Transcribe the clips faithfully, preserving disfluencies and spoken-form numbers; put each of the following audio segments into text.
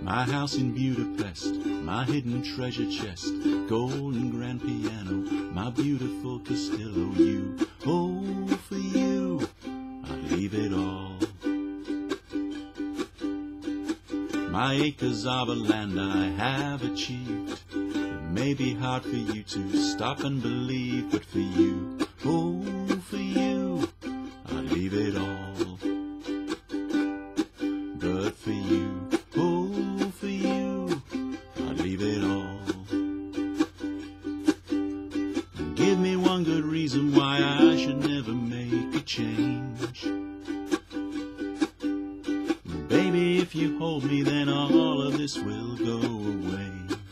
My house in Budapest, my hidden treasure chest, golden grand piano, my beautiful Castillo. You, oh, for you, I'd leave it all. My acres of a land I have achieved. It may be hard for you to stop and believe, but for you, oh, for you, I'd leave it all. But for you, oh, for you, I'd leave it all. Give me one good reason why I should never make a change. Baby, if you hold me, then all of this will go away.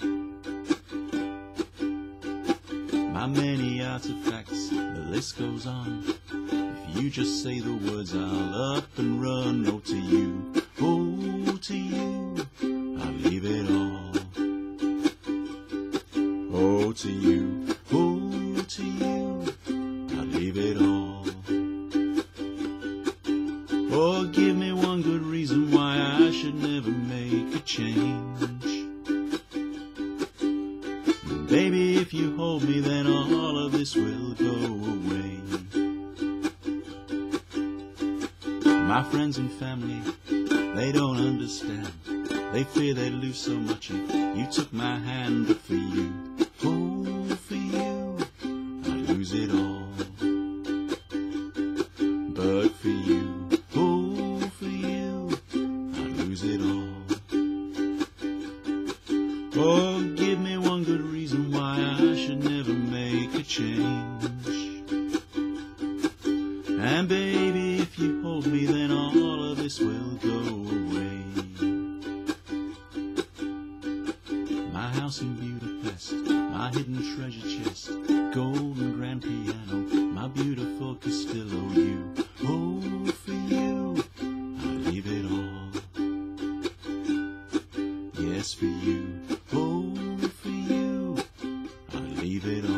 My many artifacts, the list goes on. If you just say the words, I'll up and run. Oh, to you, oh, to you, I'll leave it all. Oh, to you, oh, to you, I'll leave it all. Oh, give me one good reason why I should never make a change. Baby, if you hold me, then all of this will go away. My friends and family, they don't understand. They fear they'd lose so much if you took my hand. But for you, oh, for you, I'd lose it all. But for you, oh, for you, I'd lose it all. Oh, give me one good reason why I should never make a change. And baby, if you hold me, then all of this will go away. My house in Budapest, my hidden treasure chest, golden grand piano, my beautiful Castillo. You, oh, for you, I'd leave it all. Yes, for you, oh, for you, I'd leave it all.